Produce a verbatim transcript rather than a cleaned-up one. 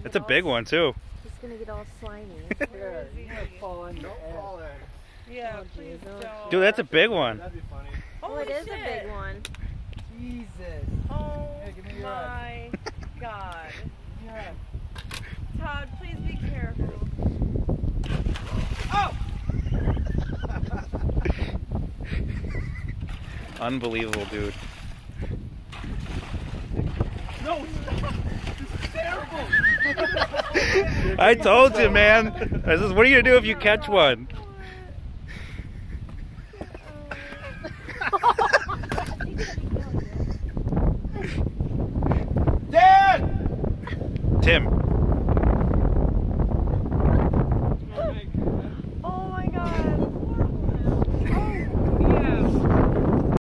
It's a big one too. He's gonna get all slimy. Here, he's gonna fall in. Don't fall in. Yeah, Oh, please Jesus. don't. Dude, that's a big one. That'd be funny. Oh, it is a big one. Jesus. Oh Here, give me your my God. Yeah. Todd, please be careful. Oh! Unbelievable, dude. No, stop! This is terrible! I told you, man. I says, what are you gonna do if you catch one? Dad! Tim.